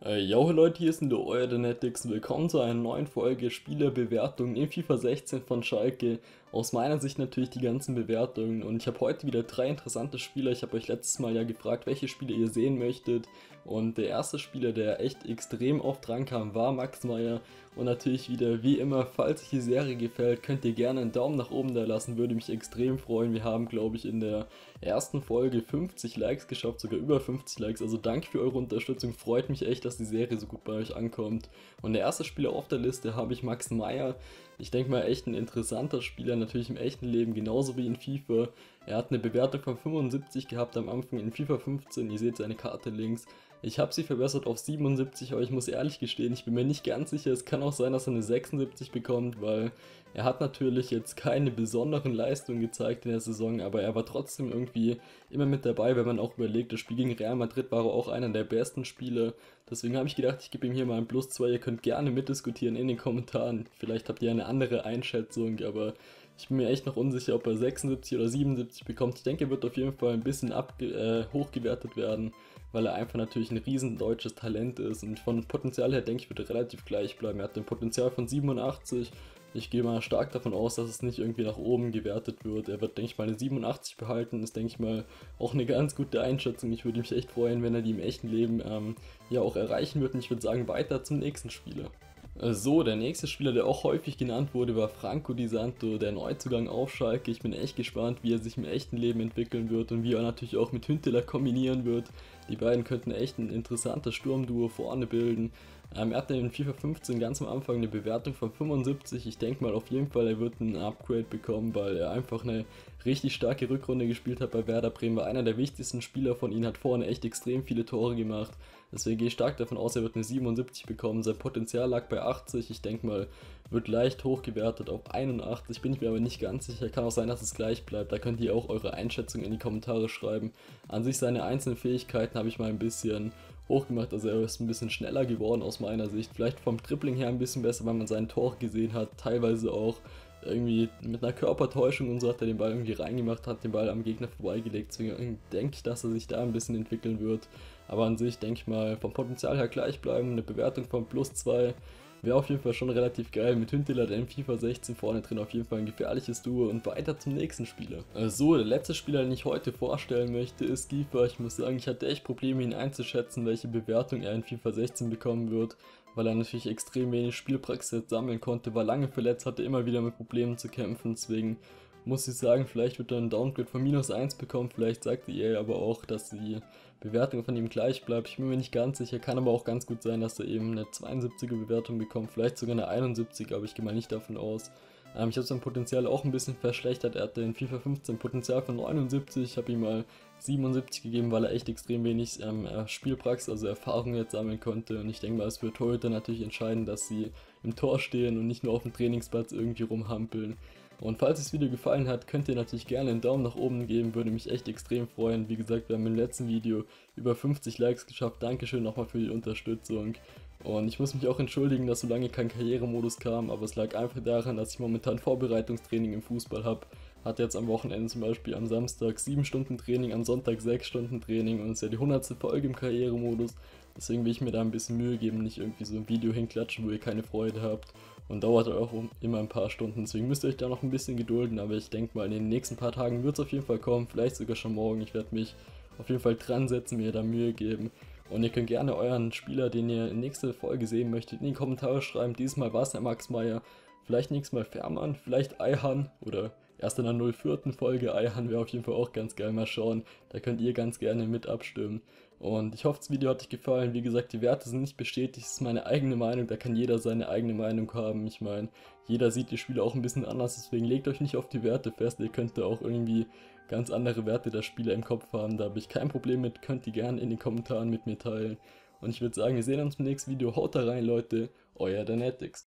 Yo Leute, hier ist der euer Dynetics. Willkommen zu einer neuen Folge Spielerbewertungen in FIFA 16 von Schalke. Aus meiner Sicht natürlich die ganzen Bewertungen, und ich habe heute wieder drei interessante Spieler. Ich habe euch letztes Mal ja gefragt, welche Spieler ihr sehen möchtet, und der erste Spieler, der echt extrem oft rankam, war Max Meyer. Und natürlich wieder wie immer, falls euch die Serie gefällt, könnt ihr gerne einen Daumen nach oben da lassen, würde mich extrem freuen. Wir haben, glaube ich, in der ersten Folge 50 Likes geschafft, sogar über 50 Likes, also danke für eure Unterstützung, freut mich echt, dass die Serie so gut bei euch ankommt. Und der erste Spieler auf der Liste habe ich Max Meyer. Ich denke mal, echt ein interessanter Spieler, natürlich im echten Leben genauso wie in FIFA. Er hat eine Bewertung von 75 gehabt am Anfang in FIFA 15, ihr seht seine Karte links. Ich habe sie verbessert auf 77, aber ich muss ehrlich gestehen, ich bin mir nicht ganz sicher. Es kann auch sein, dass er eine 76 bekommt, weil er hat natürlich jetzt keine besonderen Leistungen gezeigt in der Saison, aber er war trotzdem irgendwie immer mit dabei, wenn man auch überlegt, das Spiel gegen Real Madrid war er auch einer der besten Spieler. Deswegen habe ich gedacht, ich gebe ihm hier mal ein Plus 2. Ihr könnt gerne mitdiskutieren in den Kommentaren. Vielleicht habt ihr eine andere Einschätzung, aber ich bin mir echt noch unsicher, ob er 76 oder 77 bekommt. Ich denke, er wird auf jeden Fall ein bisschen hochgewertet werden, weil er einfach natürlich ein riesen deutsches Talent ist, und von Potenzial her denke ich, wird er relativ gleich bleiben. Er hat ein Potenzial von 87. Ich gehe mal stark davon aus, dass es nicht irgendwie nach oben gewertet wird. Er wird, denke ich mal, eine 87 behalten. Das ist, denke ich mal, auch eine ganz gute Einschätzung. Ich würde mich echt freuen, wenn er die im echten Leben ja auch erreichen wird. Und ich würde sagen, weiter zum nächsten Spieler. So, der nächste Spieler, der auch häufig genannt wurde, war Franco Di Santo, der Neuzugang auf Schalke. Ich bin echt gespannt, wie er sich im echten Leben entwickeln wird und wie er natürlich auch mit Hünteler kombinieren wird. Die beiden könnten echt ein interessantes Sturmduo vorne bilden. Er hatte in FIFA 15 ganz am Anfang eine Bewertung von 75. Ich denke mal auf jeden Fall, er wird ein Upgrade bekommen, weil er einfach eine richtig starke Rückrunde gespielt hat bei Werder Bremen. War einer der wichtigsten Spieler von ihnen, hat vorne echt extrem viele Tore gemacht. Deswegen gehe ich stark davon aus, er wird eine 77 bekommen. Sein Potenzial lag bei 80. Ich denke mal, wird leicht hochgewertet auf 81. Bin ich mir aber nicht ganz sicher. Kann auch sein, dass es gleich bleibt. Da könnt ihr auch eure Einschätzung in die Kommentare schreiben. An sich seine einzelnen Fähigkeiten habe ich mal ein bisschen hochgemacht. Also er ist ein bisschen schneller geworden aus meiner Sicht. Vielleicht vom Dribbling her ein bisschen besser, weil man seinen Tor gesehen hat. Teilweise auch irgendwie mit einer Körpertäuschung und so hat er den Ball irgendwie reingemacht, hat den Ball am Gegner vorbeigelegt. Deswegen denke ich, dass er sich da ein bisschen entwickeln wird. Aber an sich denke ich mal, vom Potenzial her gleich bleiben. Eine Bewertung von plus 2 wäre auf jeden Fall schon relativ geil. Mit Hünteler, der in FIFA 16 vorne drin, auf jeden Fall ein gefährliches Duo. Und weiter zum nächsten Spieler. So, der letzte Spieler, den ich heute vorstellen möchte, ist Giefer. Ich muss sagen, ich hatte echt Probleme, ihn einzuschätzen, welche Bewertung er in FIFA 16 bekommen wird, weil er natürlich extrem wenig Spielpraxis jetzt sammeln konnte, war lange verletzt, hatte immer wieder mit Problemen zu kämpfen. Deswegen muss ich sagen, vielleicht wird er einen Downgrade von -1 bekommen. Vielleicht sagt die EA aber auch, dass die Bewertung von ihm gleich bleibt. Ich bin mir nicht ganz sicher, kann aber auch ganz gut sein, dass er eben eine 72er Bewertung bekommt, vielleicht sogar eine 71, aber ich gehe mal nicht davon aus. Ich habe sein Potenzial auch ein bisschen verschlechtert. Er hatte in FIFA 15 Potenzial von 79, ich habe ihm mal 77 gegeben, weil er echt extrem wenig Spielpraxis, also Erfahrung jetzt sammeln konnte. Und ich denke mal, es wird heute natürlich entscheiden, dass sie im Tor stehen und nicht nur auf dem Trainingsplatz irgendwie rumhampeln. Und falls das Video gefallen hat, könnt ihr natürlich gerne einen Daumen nach oben geben, würde mich echt extrem freuen. Wie gesagt, wir haben im letzten Video über 50 Likes geschafft. Dankeschön nochmal für die Unterstützung. Und ich muss mich auch entschuldigen, dass so lange kein Karrieremodus kam, aber es lag einfach daran, dass ich momentan Vorbereitungstraining im Fußball habe. Hatte jetzt am Wochenende zum Beispiel am Samstag 7 Stunden Training, am Sonntag 6 Stunden Training, und es ist ja die 100. Folge im Karrieremodus. Deswegen will ich mir da ein bisschen Mühe geben, nicht irgendwie so ein Video hinklatschen, wo ihr keine Freude habt. Und dauert auch immer ein paar Stunden, deswegen müsst ihr euch da noch ein bisschen gedulden, aber ich denke mal, in den nächsten paar Tagen wird es auf jeden Fall kommen, vielleicht sogar schon morgen. Ich werde mich auf jeden Fall dran setzen, mir da Mühe geben. Und ihr könnt gerne euren Spieler, den ihr in nächste Folge sehen möchtet, in die Kommentare schreiben. Dieses Mal war es der Max Meyer, vielleicht nächstes Mal Fährmann, vielleicht Ayhan oder erst in der 04. Folge. Ayhan wäre auf jeden Fall auch ganz geil, mal schauen. Da könnt ihr ganz gerne mit abstimmen. Und ich hoffe, das Video hat euch gefallen. Wie gesagt, die Werte sind nicht bestätigt, das ist meine eigene Meinung, da kann jeder seine eigene Meinung haben. Ich meine, jeder sieht die Spiele auch ein bisschen anders, deswegen legt euch nicht auf die Werte fest. Ihr könnt da auch irgendwie ganz andere Werte der Spieler im Kopf haben, da habe ich kein Problem mit, könnt ihr gerne in den Kommentaren mit mir teilen. Und ich würde sagen, wir sehen uns im nächsten Video. Haut da rein, Leute, euer Dynetics.